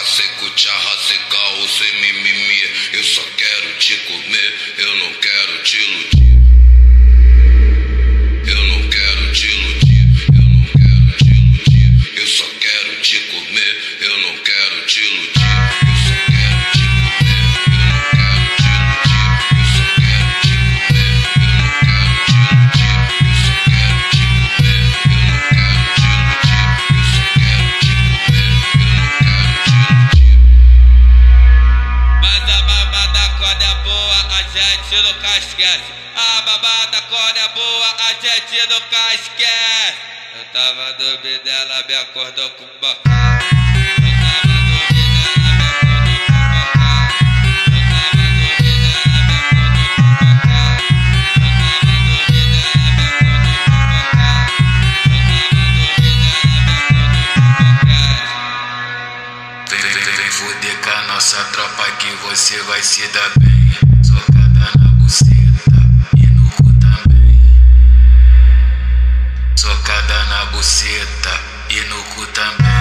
sem cucharra, sem caô, sem mimimi. Eu só quero te comer, eu não quero te iludir. Eu não quero te iludir, eu não quero te iludir. Eu só quero te comer, eu não quero te iludir. Eu só quero te comer, eu não quero te iludir. Eu só quero te comer, eu não quero te iludir. Eu só quero te comer, eu não quero te iludir. Eu só quero te comer, eu não quero te iludir. Mas a babada quando é boa, a gente nunca esquece. A babada quando é boa, a gente nunca esquece. Eu tava dormindo, ela me acordou com uma. Eu tava dormindo, ela me acordou com uma. Eu tava dormindo, ela me acordou com uma. Eu tava dormindo, ela me acordou com uma. Eu tava dormindo, ela me acordou com uma. Vem foder com a nossa tropa que você vai se dar bem. Socada na buceta e no cu também. Socada na buceta e no cu também.